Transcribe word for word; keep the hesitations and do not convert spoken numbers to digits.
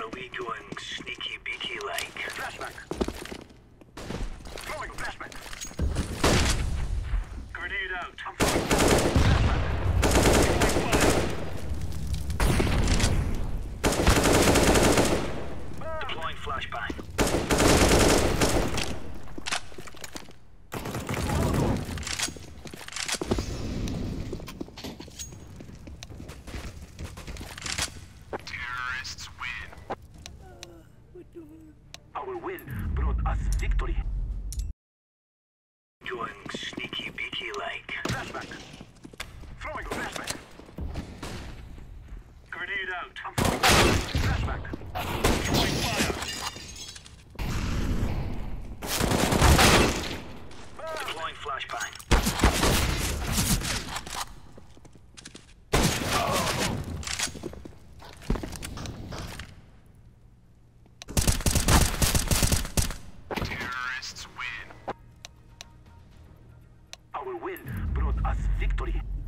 Are we going sneaky beaky like? Flashback. Throwing flashback. Grenade out. I'm throwing flashback. Deploying flashbang. Terrorists win. Our win brought us victory. Going sneaky beaky like. Flashback. Throwing flashback. Grenade out. I'm throwing flashback. Throwing fire. Deploying flashbang. Our win brought us victory.